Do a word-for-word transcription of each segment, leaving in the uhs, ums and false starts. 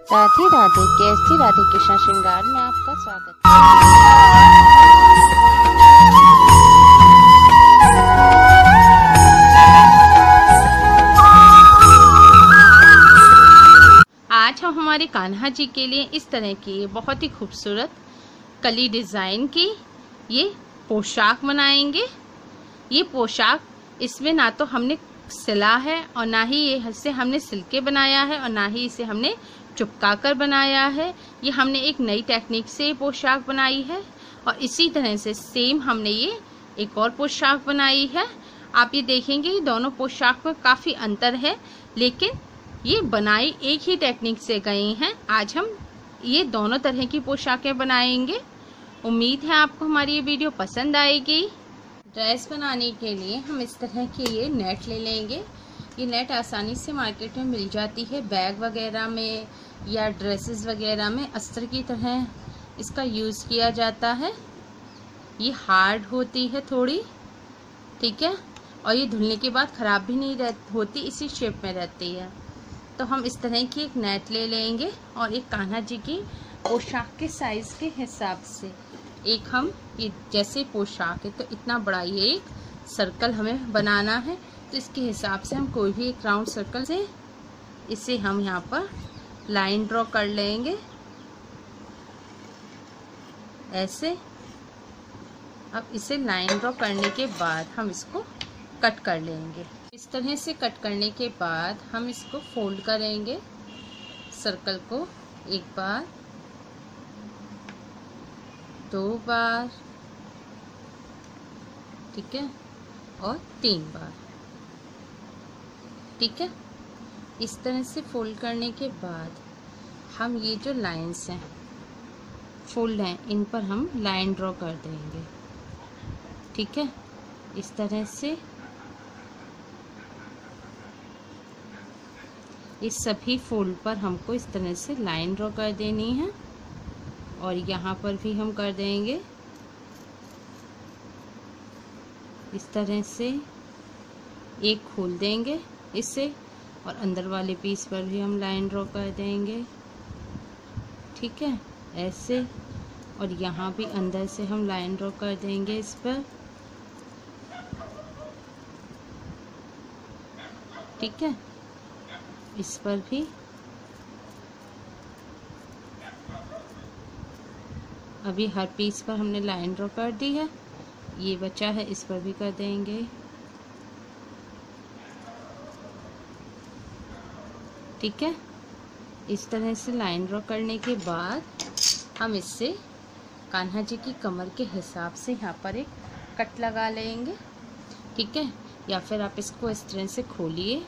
राधे राधे। कैसी राधे कृष्ण श्रृंगार में आपका स्वागत है। आज हम हमारे कान्हा जी के लिए इस तरह की बहुत ही खूबसूरत कली डिजाइन की ये पोशाक बनाएंगे। ये पोशाक, इसमें ना तो हमने सिला है और ना ही ये इसे हमने सिल्के बनाया है और ना ही इसे हमने चिपका कर बनाया है। ये हमने एक नई टेक्निक से पोशाक बनाई है और इसी तरह से सेम हमने ये एक और पोशाक बनाई है। आप ये देखेंगे ये दोनों पोशाक में काफ़ी अंतर है, लेकिन ये बनाई एक ही टेक्निक से गई हैं। आज हम ये दोनों तरह की पोशाकें बनाएंगे। उम्मीद है आपको हमारी ये वीडियो पसंद आएगी। ड्रेस बनाने के लिए हम इस तरह के ये नेट ले लेंगे। ये नेट आसानी से मार्केट में मिल जाती है, बैग वगैरह में या ड्रेसेस वगैरह में अस्तर की तरह इसका यूज़ किया जाता है। ये हार्ड होती है थोड़ी, ठीक है, और ये धुलने के बाद ख़राब भी नहीं रह होती, इसी शेप में रहती है। तो हम इस तरह की एक नेट ले लेंगे और एक कान्हा जी की पोशाक के साइज़ के हिसाब से एक हम ये जैसे पोशाक है तो इतना बड़ा ये एक सर्कल हमें बनाना है, तो इसके हिसाब से हम कोई भी एक राउंड सर्कल से इसे हम यहाँ पर लाइन ड्रॉ कर लेंगे ऐसे। अब इसे लाइन ड्रॉ करने के बाद हम इसको कट कर लेंगे। इस तरह से कट करने के बाद हम इसको फोल्ड करेंगे, सर्कल को एक बार, दो बार, ठीक है, और तीन बार, ठीक है। इस तरह से फोल्ड करने के बाद हम ये जो लाइंस हैं फोल्ड हैं इन पर हम लाइन ड्रॉ कर देंगे, ठीक है। इस तरह से इस सभी फोल्ड पर हमको इस तरह से लाइन ड्रॉ कर देनी है और यहाँ पर भी हम कर देंगे इस तरह से। एक खोल देंगे इससे और अंदर वाले पीस पर भी हम लाइन ड्रॉ कर देंगे, ठीक है, ऐसे। और यहाँ भी अंदर से हम लाइन ड्रॉ कर देंगे इस पर, ठीक है। इस पर भी अभी हर पीस पर हमने लाइन ड्रॉ कर दी है, ये बचा है इस पर भी कर देंगे, ठीक है। इस तरह से लाइन ड्रॉ करने के बाद हम इससे कान्हा जी की कमर के हिसाब से यहाँ पर एक कट लगा लेंगे, ठीक है। या फिर आप इसको इस तरह से खोलिए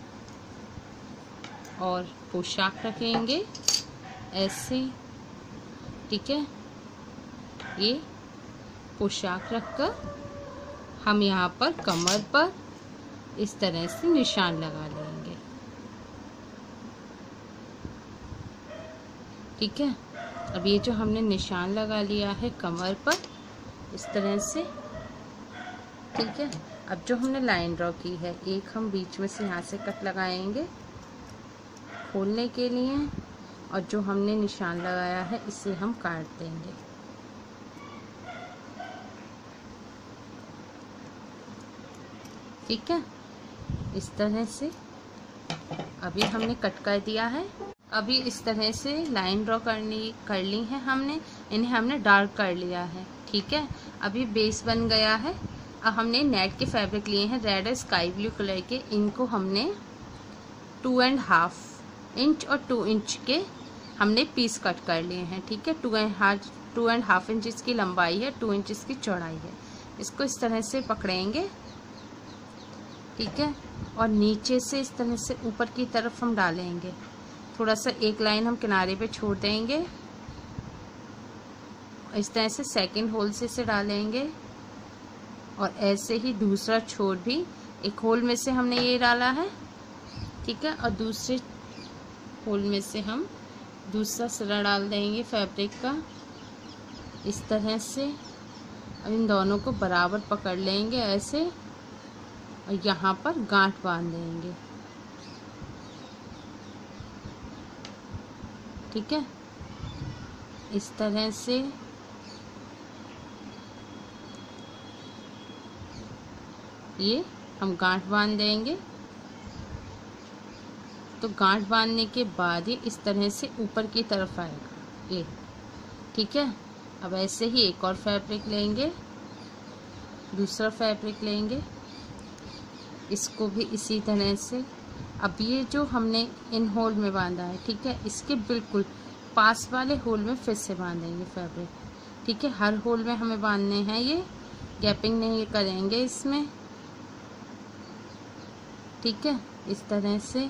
और पोशाक रखेंगे ऐसे, ठीक है। ये पोशाक रखकर हम यहाँ पर कमर पर इस तरह से निशान लगा लेंगे, ठीक है। अब ये जो हमने निशान लगा लिया है कमर पर इस तरह से, ठीक है। अब जो हमने लाइन ड्रॉ की है एक हम बीच में से यहाँ से कट लगाएंगे खोलने के लिए और जो हमने निशान लगाया है इसे हम काट देंगे, ठीक है। इस तरह से अभी हमने कट कर दिया है। अभी इस तरह से लाइन ड्रॉ करनी कर ली है हमने, इन्हें हमने डार्क कर लिया है, ठीक है। अभी बेस बन गया है। अब हमने नेट के फैब्रिक लिए हैं रेड और स्काई ब्लू कलर के, इनको हमने टू एंड हाफ इंच और टू इंच के हमने पीस कट कर लिए हैं, ठीक है। Two and half two and half inch इसकी लंबाई है, टू इंच इसकी चौड़ाई है। इसको इस तरह से पकड़ेंगे, ठीक है, और नीचे से इस तरह से ऊपर की तरफ हम डालेंगे। थोड़ा सा एक लाइन हम किनारे पे छोड़ देंगे, इस तरह से सेकंड होल से इसे डालेंगे और ऐसे ही दूसरा छोर भी एक होल में से हमने ये डाला है, ठीक है, और दूसरे होल में से हम दूसरा सिरा डाल देंगे फैब्रिक का इस तरह से। अब इन दोनों को बराबर पकड़ लेंगे ऐसे और यहाँ पर गांठ बांध देंगे, ठीक है, इस तरह से ये हम गांठ बांध देंगे। तो गांठ बांधने के बाद ये इस तरह से ऊपर की तरफ आएगा ये, ठीक है। अब ऐसे ही एक और फैब्रिक लेंगे, दूसरा फैब्रिक लेंगे, इसको भी इसी तरह से। अब ये जो हमने इन होल में बांधा है, ठीक है, इसके बिल्कुल पास वाले होल में फिर से बांधेंगे फैब्रिक, ठीक है। हर होल में हमें बांधने हैं, ये गैपिंग नहीं करेंगे इसमें, ठीक है। इस तरह से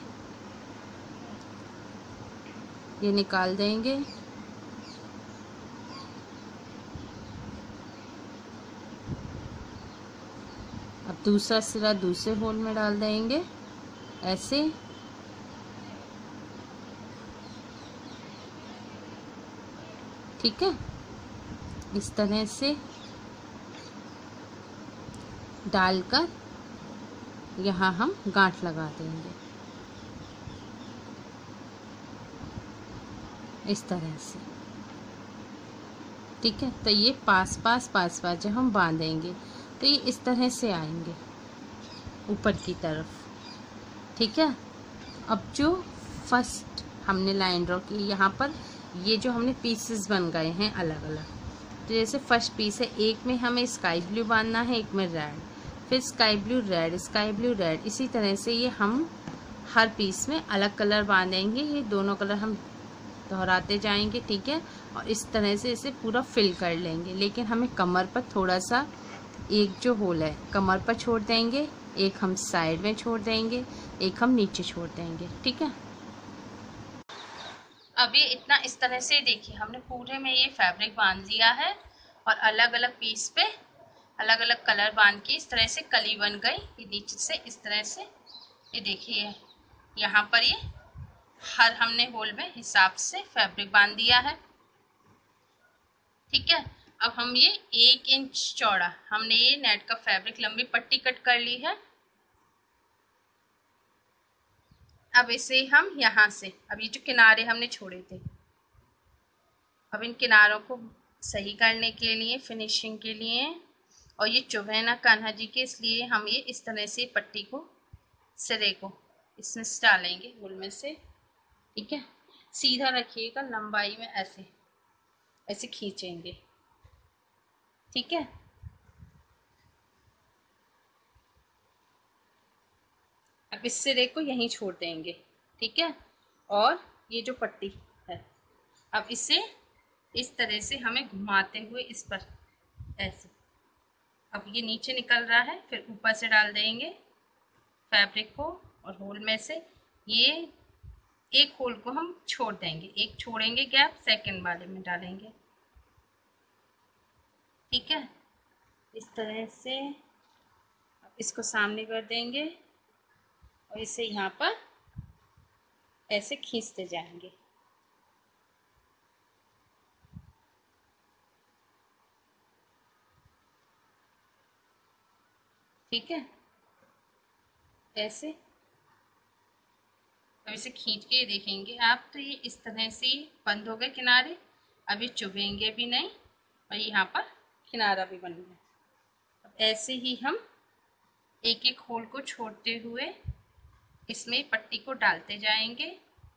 ये निकाल देंगे। अब दूसरा सिरा दूसरे होल में डाल देंगे ऐसे, ठीक है। इस तरह से डालकर यहाँ हम गांठ लगा देंगे इस तरह से, ठीक है। तो ये पास पास पास पास जब हम बांधेंगे तो ये इस तरह से आएंगे ऊपर की तरफ, ठीक है। अब जो फर्स्ट हमने लाइन ड्रॉ की, यहाँ पर ये जो हमने पीसेस बन गए हैं अलग अलग। तो जैसे फर्स्ट पीस है, एक में हमें स्काई ब्लू बांधना है, एक में रेड, फिर sky blue red, sky blue red, इसी तरह से ये हम हर पीस में अलग कलर बांधेंगे। ये दोनों कलर हम दोहराते जाएंगे, ठीक है। और इस तरह से इसे पूरा फिल कर लेंगे। लेकिन हमें कमर पर थोड़ा सा, एक जो होल है कमर पर छोड़ देंगे, एक हम साइड में छोड़ देंगे, एक हम नीचे छोड़ देंगे, ठीक है। अब ये इतना इस तरह से देखिए, हमने पूरे में ये फैब्रिक बांध दिया है और अलग अलग पीस पे अलग अलग कलर बांध के इस तरह से कली बन गई। ये नीचे से इस तरह से, ये देखिए यहाँ पर ये हर हमने होल में हिसाब से फैब्रिक बांध दिया है, ठीक है। अब हम ये एक इंच चौड़ा हमने ये नेट का फैब्रिक लंबी पट्टी कट कर ली है। अब इसे हम यहाँ से, अब ये जो किनारे हमने छोड़े थे, अब इन किनारों को सही करने के लिए, फिनिशिंग के लिए, और ये चुभे ना कान्हा जी के, इसलिए हम ये इस तरह से पट्टी को, सिरे को इसमें से डालेंगे होल में से, ठीक है। सीधा रखिएगा, लंबाई में ऐसे ऐसे खींचेंगे, ठीक है। अब इस सिरे को यहीं छोड़ देंगे, ठीक है। और ये जो पट्टी है, अब इसे इस तरह से हमें घुमाते हुए इस पर ऐसे, अब ये नीचे निकल रहा है, फिर ऊपर से डाल देंगे फैब्रिक को, और होल में से ये एक होल को हम छोड़ देंगे, एक छोड़ेंगे गैप, सेकंड वाले में डालेंगे, ठीक है। इस तरह से अब इसको सामने कर देंगे और इसे यहाँ पर ऐसे खींचते जाएंगे, ठीक है, ऐसे। अब इसे खींच के देखेंगे आप, तो ये इस तरह से बंद हो गए किनारे। अब ये चुभेंगे भी नहीं और यहाँ पर किनारा भी बन गया। अब ऐसे ही हम एक एक होल को छोड़ते हुए इसमें पट्टी को डालते जाएंगे।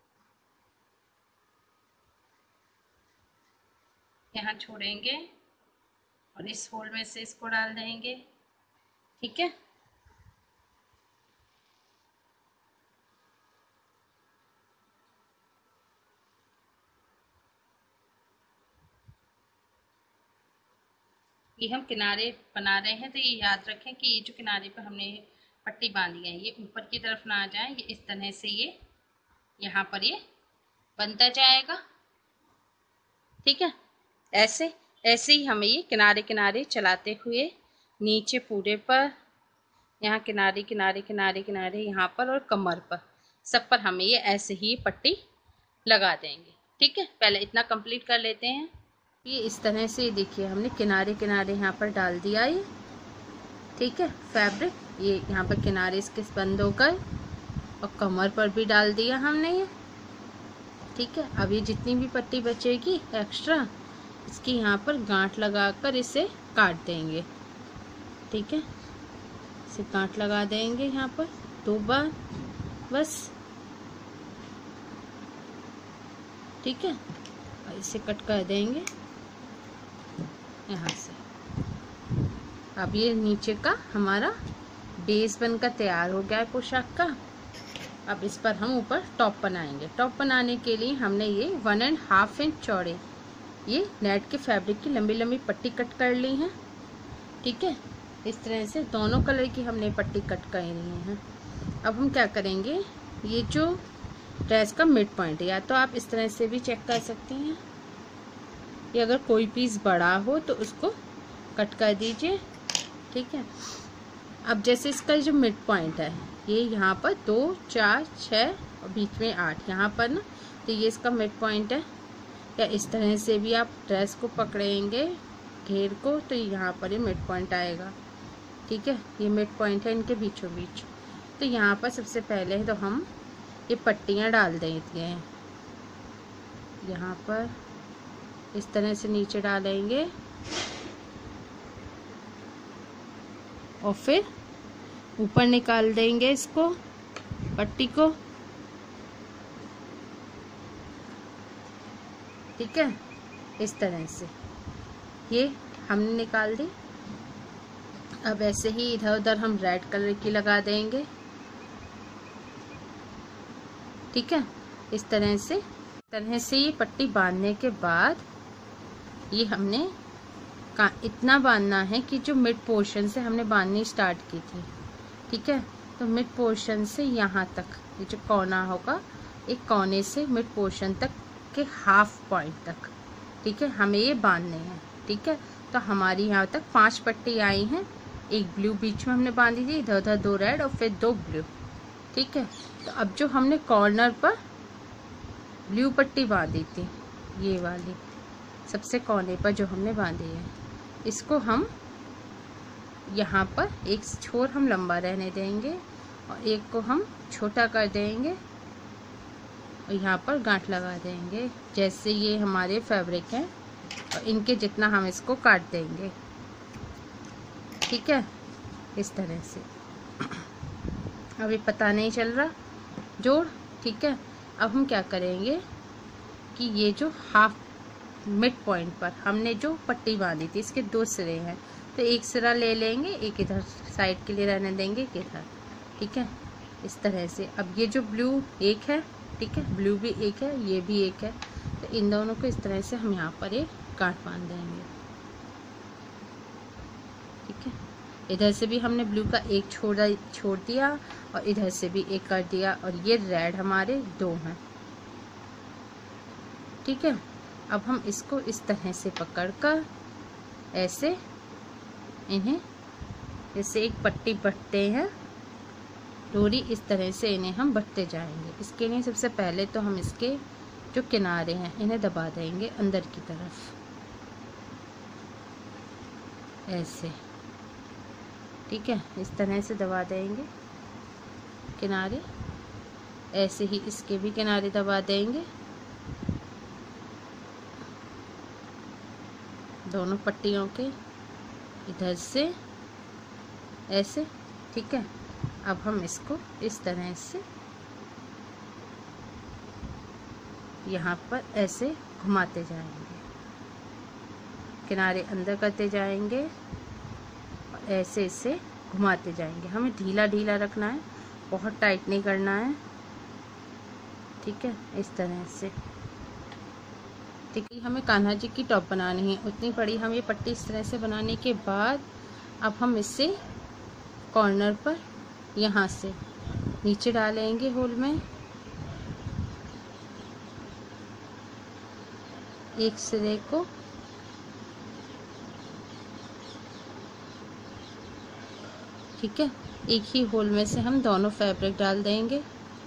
यहाँ छोड़ेंगे और इस होल में से इसको डाल देंगे, ठीक है। ये हम किनारे बना रहे हैं, तो ये याद रखें कि ये जो किनारे पर हमने पट्टी बांधी है, ये ऊपर की तरफ ना आ जाए। ये इस तरह से ये यहाँ पर ये बनता जाएगा, ठीक है। ऐसे ऐसे ही हमें ये किनारे किनारे चलाते हुए नीचे पूरे पर, यहाँ किनारे किनारे किनारे किनारे यहाँ पर और कमर पर, सब पर हमें ये ऐसे ही पट्टी लगा देंगे, ठीक है। पहले इतना कंप्लीट कर लेते हैं। ये इस तरह से देखिए हमने किनारे किनारे यहाँ पर डाल दिया ये, ठीक है, फैब्रिक। ये यहाँ पर किनारे इसके बंद हो गए और कमर पर भी डाल दिया हमने ये, ठीक है। अब ये जितनी भी पट्टी बचेगी एक्स्ट्रा, इसकी यहाँ पर गांठ लगाकर इसे काट देंगे। ठीक है, इसे गांठ लगा देंगे यहाँ पर दो बार बस। ठीक है, और इसे कट कर देंगे यहाँ से। अब ये नीचे का हमारा बेस बनकर तैयार हो गया है पोशाक का। अब इस पर हम ऊपर टॉप बनाएंगे। टॉप बनाने के लिए हमने ये वन एंड हाफ इंच चौड़े ये नेट के फैब्रिक की लंबी लंबी पट्टी कट कर ली है। ठीक है, इस तरह से दोनों कलर की हमने पट्टी कट कर ली है। अब हम क्या करेंगे, ये जो ड्रेस का मिड पॉइंट है, या तो आप इस तरह से भी चेक कर सकते हैं, या अगर कोई पीस बड़ा हो तो उसको कट कर दीजिए। ठीक है, अब जैसे इसका जो मिड पॉइंट है ये यहाँ पर दो चार छः और बीच में आठ यहाँ पर ना, तो ये इसका मिड पॉइंट है। या इस तरह से भी आप ड्रेस को पकड़ेंगे घेर को, तो यहाँ पर ये मिड पॉइंट आएगा। ठीक है, ये मिड पॉइंट है इनके बीचों बीच। तो यहाँ पर सबसे पहले तो हम ये पट्टियाँ डाल देंगे। यहाँ पर इस तरह से नीचे डालेंगे और फिर ऊपर निकाल देंगे इसको, पट्टी को। ठीक है, इस तरह से ये हमने निकाल दी। अब ऐसे ही इधर उधर हम रेड कलर की लगा देंगे। ठीक है, इस तरह से तरह से ये पट्टी बांधने के बाद ये हमने का इतना बांधना है कि जो मिड पोर्शन से हमने बांधनी स्टार्ट की थी। ठीक है, तो मिड पोर्शन से यहाँ तक ये जो कोना होगा, एक कोने से मिड पोर्शन तक के हाफ पॉइंट तक। ठीक है, हमें ये बांधने हैं। ठीक है, तो हमारी यहाँ तक पांच पट्टी आई हैं। एक ब्लू बीच में हमने बांधी थी, इधर उधर दो रेड और फिर दो ब्लू। ठीक है, तो अब जो हमने कॉर्नर पर ब्लू पट्टी बांधी थी, ये वाली सबसे कोने पर जो हमने बांधी है, इसको हम यहाँ पर एक छोर हम लंबा रहने देंगे और एक को हम छोटा कर देंगे और यहाँ पर गांठ लगा देंगे। जैसे ये हमारे फैब्रिक हैं और इनके जितना हम इसको काट देंगे। ठीक है, इस तरह से अभी पता नहीं चल रहा जोड़। ठीक है, अब हम क्या करेंगे कि ये जो हाफ मिड पॉइंट पर हमने जो पट्टी बांधी थी, इसके दो सिरे हैं, तो एक सिरा ले लेंगे, एक इधर साइड के लिए रहने देंगे, एक इधर। ठीक है, इस तरह से। अब ये जो ब्लू एक है, ठीक है, ब्लू भी एक है, ये भी एक है, तो इन दोनों को इस तरह से हम यहाँ पर एक गांठ बांध देंगे। ठीक है, इधर से भी हमने ब्लू का एक छोड़ छोड़ दिया और इधर से भी एक कर दिया, और ये रेड हमारे दो हैं। ठीक है, अब हम इसको इस तरह से पकड़कर ऐसे इन्हें, जैसे एक पट्टी बटते हैं डोरी, इस तरह से इन्हें हम बटते जाएंगे। इसके लिए सबसे पहले तो हम इसके जो किनारे हैं इन्हें दबा देंगे अंदर की तरफ ऐसे। ठीक है, इस तरह से दबा देंगे किनारे, ऐसे ही इसके भी किनारे दबा देंगे दोनों पट्टियों के इधर से ऐसे। ठीक है, अब हम इसको इस तरह से यहाँ पर ऐसे घुमाते जाएंगे, किनारे अंदर करते जाएंगे और ऐसे इसे घुमाते जाएंगे। हमें ढीला ढीला रखना है, बहुत टाइट नहीं करना है। ठीक है, इस तरह से। ठीक है, हमें कान्हा जी की टॉप बनानी है, उतनी बड़ी हम ये पट्टी इस तरह से बनाने के बाद अब हम इससे कॉर्नर पर यहाँ से नीचे डालेंगे होल में एक सिरे को। ठीक है, एक ही होल में से हम दोनों फैब्रिक डाल देंगे।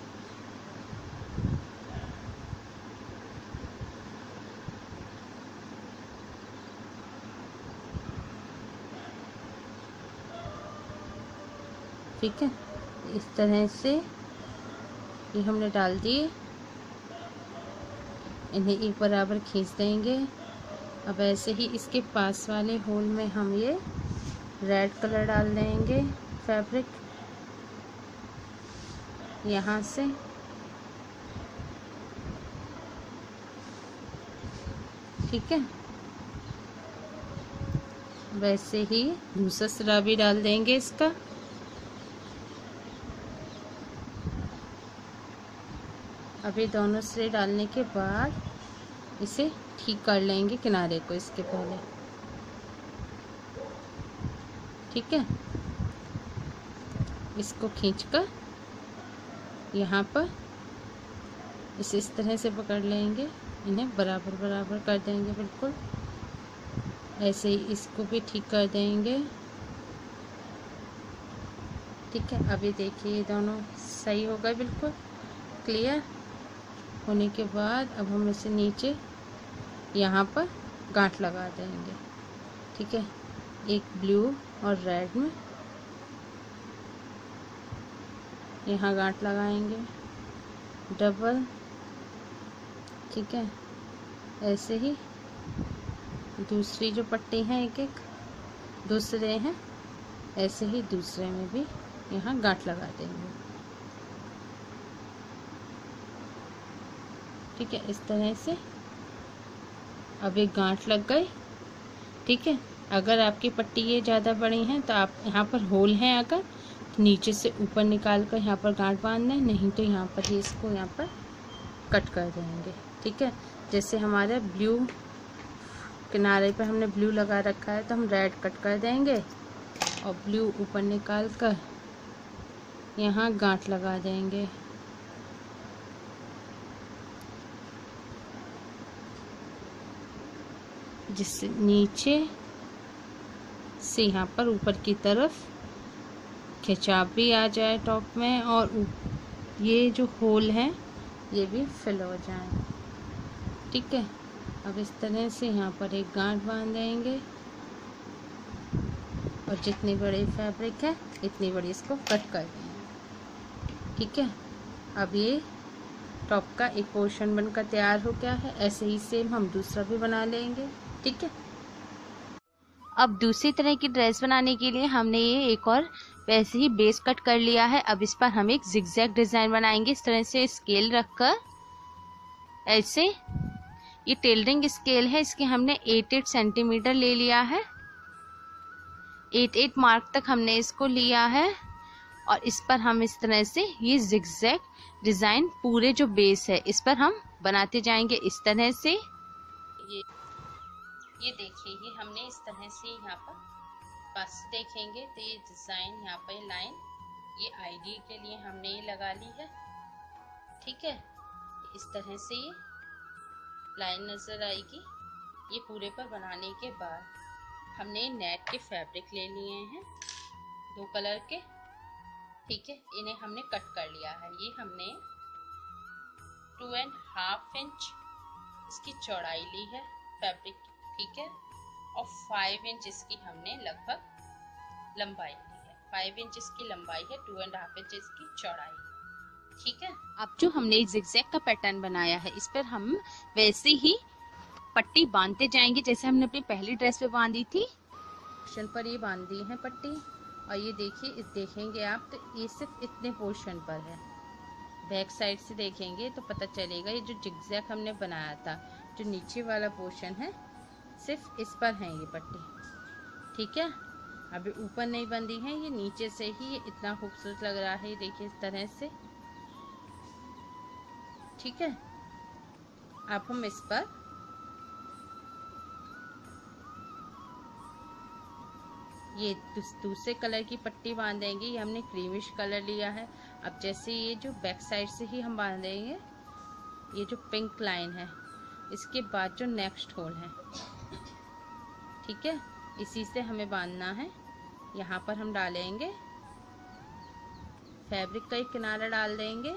ठीक है, इस तरह से ये हमने डाल दिए। इन्हें एक बराबर खींच देंगे। अब ऐसे ही इसके पास वाले होल में हम ये रेड कलर डाल देंगे फैब्रिक यहाँ से। ठीक है, वैसे ही दूसरा सिरा भी डाल देंगे इसका। अभी दोनों सिरे डालने के बाद इसे ठीक कर लेंगे किनारे को इसके पहले। ठीक है, इसको खींचकर यहाँ पर इसे इस तरह से पकड़ लेंगे, इन्हें बराबर बराबर कर देंगे बिल्कुल। ऐसे ही इसको भी ठीक कर देंगे। ठीक है, अभी देखिए ये दोनों सही हो गए बिल्कुल क्लियर होने के बाद अब हम इसे नीचे यहाँ पर गांठ लगा देंगे। ठीक है, एक ब्लू और रेड में यहाँ गांठ लगाएंगे डबल। ठीक है, ऐसे ही दूसरी जो पट्टी है एक एक दूसरे हैं, ऐसे ही दूसरे में भी यहाँ गांठ लगा देंगे। ठीक है, इस तरह से अब एक गांठ लग गई। ठीक है, अगर आपकी पट्टी ये ज़्यादा बड़ी हैं तो आप यहाँ पर होल हैं अगर तो नीचे से ऊपर निकाल कर यहाँ पर गांठ बांध दें, नहीं तो यहाँ पर ही इसको यहाँ पर कट कर देंगे। ठीक है, जैसे हमारे ब्लू किनारे पर हमने ब्लू लगा रखा है तो हम रेड कट कर देंगे और ब्लू ऊपर निकाल कर यहाँ गांठ लगा देंगे। जिससे नीचे से यहाँ पर ऊपर की तरफ खिंचाव भी आ जाए टॉप में और ये जो होल हैं ये भी फिल हो जाए। ठीक है, अब इस तरह से यहाँ पर एक गांठ बांध देंगे और जितनी बड़ी फैब्रिक है इतनी बड़ी इसको कट कर देंगे। ठीक है, अब ये टॉप का एक पोर्शन बनकर तैयार हो गया है। ऐसे ही सेम हम दूसरा भी बना लेंगे। ठीक है, अब दूसरी तरह की ड्रेस बनाने के लिए हमने ये एक और वैसे ही बेस कट कर लिया है। अब इस पर हम एक जिगजैग डिजाइन बनाएंगे। इस तरह से स्केल रखकर ऐसे, ये टेलरिंग स्केल है, इसके हमने एट एट सेंटीमीटर ले लिया है। एट एट मार्क तक हमने इसको लिया है और इस पर हम इस तरह से ये जिगजैग डिजाइन पूरे जो बेस है इस पर हम बनाते जाएंगे इस तरह से। ये ये देखिए, ये हमने इस तरह से यहाँ पर बस देखेंगे तो ये डिजाइन यहाँ पर लाइन ये आईडी के लिए हमने ये लगा ली है। ठीक है, इस तरह से ये लाइन नजर आएगी। ये पूरे पर बनाने के बाद हमने नेट के फैब्रिक ले लिए हैं दो कलर के। ठीक है, इन्हें हमने कट कर लिया है। ये हमने टू एंड हाफ इंच इसकी चौड़ाई ली है फैब्रिक। ठीक है, और फाइव इंच इसकी हमने लगभग लंबाई ली है। फाइव इंच इसकी लंबाई है, टू एंड हाफ इंच इसकी चौड़ाई। ठीक है, अब जो हमने जिगजैग का पैटर्न बनाया है इस पर हम वैसे ही पट्टी बांधते जाएंगे जैसे हमने अपनी पहली ड्रेस पे बांधी थी। पोर्शन पर ये बांधी है पट्टी और ये देखिए, इस देखेंगे आप तो ये सिर्फ इतने पोर्शन पर है। बैक साइड से देखेंगे तो पता चलेगा ये जो जिगजैग हमने बनाया था, जो नीचे वाला पोर्शन है सिर्फ इस पर है ये पट्टी। ठीक है, अभी ऊपर नहीं बंधी है, ये नीचे से ही ये इतना खूबसूरत लग रहा है। ये देखिए इस तरह से। ठीक है, अब हम इस पर ये दूसरे कलर की पट्टी बांधेंगे। ये हमने क्रीमिश कलर लिया है। अब जैसे ये जो बैक साइड से ही हम बांधेंगे, ये जो पिंक लाइन है इसके बाद जो नेक्स्ट होल है, ठीक है, इसी से हमें बांधना है। यहाँ पर हम डालेंगे फैब्रिक का एक किनारा डाल देंगे,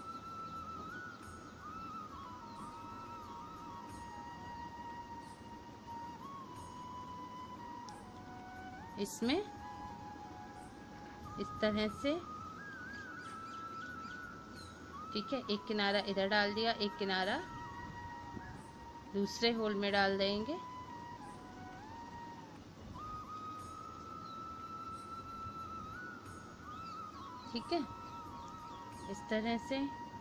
इसमें इस तरह से। ठीक है, एक किनारा इधर डाल दिया, एक किनारा दूसरे होल में डाल देंगे। ठीक है, इस तरह से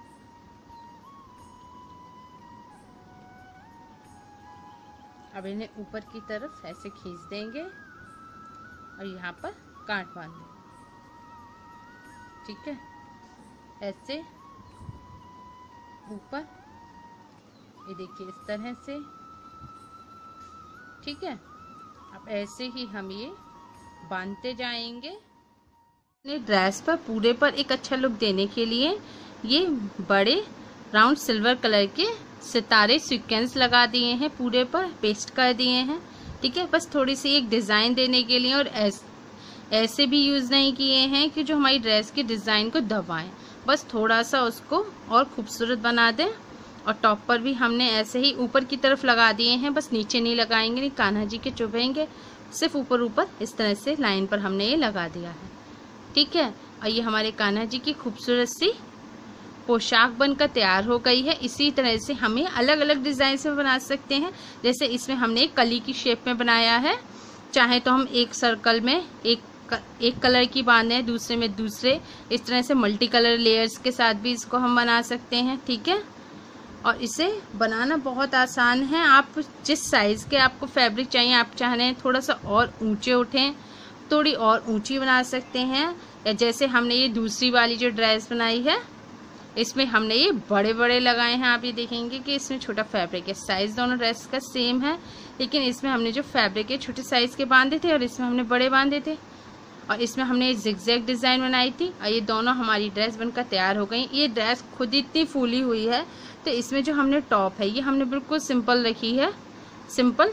अब इन्हें ऊपर की तरफ ऐसे खींच देंगे और यहाँ पर गांठ बांध देंगे। ठीक है, ऐसे ऊपर, ये देखिए इस तरह से। ठीक है, अब ऐसे ही हम ये बांधते जाएंगे। अपने ड्रेस पर पूरे पर एक अच्छा लुक देने के लिए ये बड़े राउंड सिल्वर कलर के सितारे सीक्वेंस लगा दिए हैं, पूरे पर पेस्ट कर दिए हैं। ठीक है, बस थोड़ी सी एक डिज़ाइन देने के लिए, और ऐस, ऐसे भी यूज़ नहीं किए हैं कि जो हमारी ड्रेस की डिज़ाइन को दबाएं, बस थोड़ा सा उसको और खूबसूरत बना दें। और टॉप पर भी हमने ऐसे ही ऊपर की तरफ लगा दिए हैं, बस नीचे नहीं लगाएंगे, नहीं कान्हा जी के चुभेंगे, सिर्फ ऊपर ऊपर इस तरह से लाइन पर हमने ये लगा दिया है। ठीक है, और ये हमारे कान्हा जी की खूबसूरत सी पोशाक बनकर तैयार हो गई है। इसी तरह से हमें अलग अलग डिज़ाइन से बना सकते हैं। जैसे इसमें हमने एक कली की शेप में बनाया है, चाहे तो हम एक सर्कल में एक एक कलर की बांधे, दूसरे में दूसरे, इस तरह से मल्टी कलर लेयर्स के साथ भी इसको हम बना सकते हैं। ठीक है, और इसे बनाना बहुत आसान है। आप जिस साइज़ के आपको फैब्रिक चाहिए, आप चाह रहे हैं थोड़ा सा और ऊंचे उठें, थोड़ी और ऊंची बना सकते हैं। या जैसे हमने ये दूसरी वाली जो ड्रेस बनाई है, इसमें हमने ये बड़े बड़े लगाए हैं। आप ये देखेंगे कि इसमें छोटा फैब्रिक है, साइज़ दोनों ड्रेस का सेम है, लेकिन इसमें हमने जो फैब्रिक है छोटे साइज़ के बांधे थे और इसमें हमने बड़े बांधे थे। और इसमें हमने जिगजैग डिज़ाइन बनाई थी, और ये दोनों हमारी ड्रेस बनकर तैयार हो गई। ये ड्रेस खुद इतनी फूली हुई है, तो इसमें जो हमने टॉप है ये हमने बिल्कुल सिंपल रखी है, सिंपल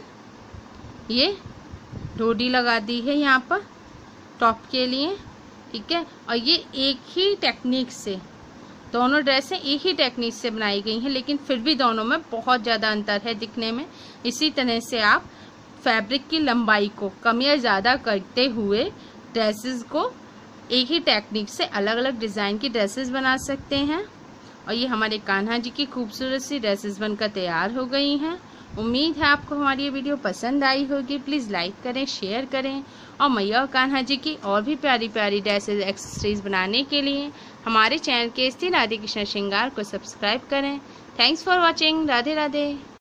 ये डोरी लगा दी है यहाँ पर टॉप के लिए। ठीक है, और ये एक ही टेक्निक से, दोनों ड्रेसें एक ही टेक्निक से बनाई गई हैं, लेकिन फिर भी दोनों में बहुत ज़्यादा अंतर है दिखने में। इसी तरह से आप फैब्रिक की लंबाई को कम या ज़्यादा करते हुए ड्रेसेस को एक ही टेक्निक से अलग अलग डिज़ाइन की ड्रेसेस बना सकते हैं। और ये हमारे कान्हा जी की खूबसूरत सी ड्रेसेस बनकर तैयार हो गई हैं। उम्मीद है आपको हमारी ये वीडियो पसंद आई होगी। प्लीज़ लाइक करें, शेयर करें, और मैया और कान्हा जी की और भी प्यारी प्यारी ड्रेसेस एक्सेसरीज बनाने के लिए हमारे चैनल के स्त्री राधे कृष्ण श्रृंगार को सब्सक्राइब करें। Thanks for watching. Radhe Radhe.